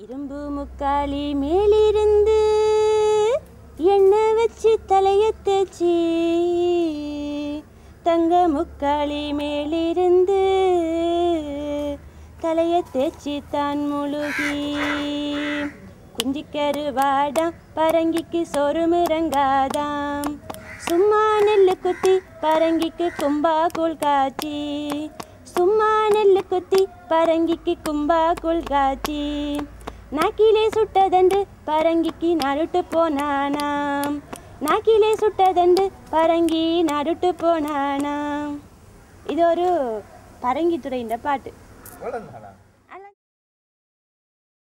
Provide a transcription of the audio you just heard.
இரும்பு முக்காலி மேலிருந்து எண்ணெய் வச்சு தலைய தேச்சி, தங்க முக்காலி மேலிருந்து தலைய தேச்சி தான் முழுகி, குஞ்சிக்கரு வாடாம் பரங்கிக்கு சொருமிறங்காதாம், சும்மா நெல்லு குத்தி பரங்கிக்கு கும்பா கூழ் காய்ச்சி, சும்மா நெல்லு குத்தி பரங்கிக்கு கும்பா கூழ் காய்ச்சி, நாக்கிலே சுட்டதண்டு பரங்கிக்கு நடுட்டு போனானாம், நாக்கிலே சுட்டதண்டு பரங்கி நடுட்டு போனானாம். இது ஒரு பரங்கித்துறையின் பாட்டு.